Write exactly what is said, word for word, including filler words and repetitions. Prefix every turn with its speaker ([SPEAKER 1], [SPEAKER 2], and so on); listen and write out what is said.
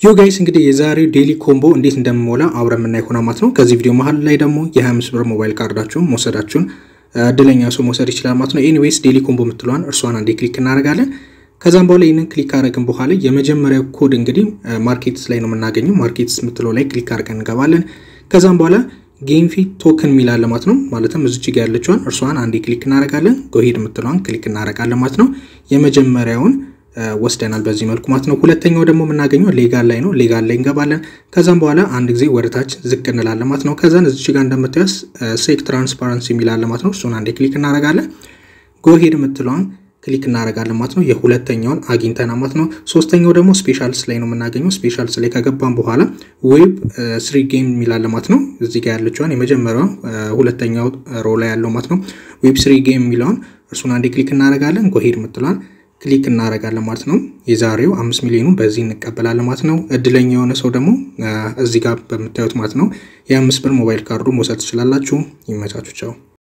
[SPEAKER 1] ዮ ጋይስ እንግዲህ የዛሬው ዴሊ ኮምቦ እንዴት እንደምሞላ አብረን ምን አይሆና ማለት ነው። ከዚህ ቪዲዮ መሃል ላይ ደግሞ የ25 ብር ሞባይል ካርዳችሁን መውሰዳችሁን እድለኛ ሰው መውሰድ ይችላል ማለት ነው። ኤኒዌይስ ዴሊ ኮምቦ ምትሏን እርሷን አንዴ ክሊክ እናደርጋለን። ከዛም በኋላ ይሄንን ክሊክ አደረግን በኋላ የመጀመሪያው ኮድ እንግዲህ ማርኬትስ ላይ ነው የምናገኘው። ማርኬትስ ምትለው ላይ ክሊክ አድርገን እንገባለን። ከዛም በኋላ ጌም ፊ ቶከን ሚላል ማለት ነው። ማለትም እዚች ጋር ያለችውን እርሷን አንዴ ክሊክ እናደርጋለን። ጎ ሄድ ምትሏን ክሊክ እናደርጋለን ማለት ነው። የመጀመሪያውን ወስደናል በዚህ መልኩ ማለት ነው። ሁለተኛው ደግሞ የምናገኘው ሌጋል ላይ ነው። ሌጋል ላይ እንገባለን። ከዛም በኋላ አንድ ጊዜ ወደታች ዝቅ እንላለን ማለት ነው። ከዛን እዚች ጋር እንደምታዩስ ሴክ ትራንስፓረንሲ ሚላል ማለት ነው። እሱን አንዴ ክሊክ እናደርጋለን። ጎ ሄድ ምትሏን ክሊክ እናደርጋለን ማለት ነው። የሁለተኛውን አግኝተናል ማለት ነው። ሶስተኛው ደግሞ ስፔሻልስ ላይ ነው የምናገኘው። ስፔሻልስ ላይ ከገባን በኋላ ዌብ ስሪ ጌም ሚላል ማለት ነው። እዚህ ጋር ያለችውን የመጀመሪያው ሁለተኛው ሮ ላይ ያለው ማለት ነው። ዌብ ስሪ ጌም ሚላውን እርሱን አንዴ ክሊክ እናደርጋለን። ጎ ሄድ ምትሏን ክሊክ እናደርጋለን ማለት ነው። የዛሬው አምስት ሚሊዮኑን በዚህ እንቀበላለን ማለት ነው። እድለኛ የሆነ ሰው ደግሞ እዚህ ጋር በመታየት ማለት ነው የአምስት ብር ሞባይል ካርዱ መውሰድ ትችላላችሁ። ይመቻችሁ። ቻው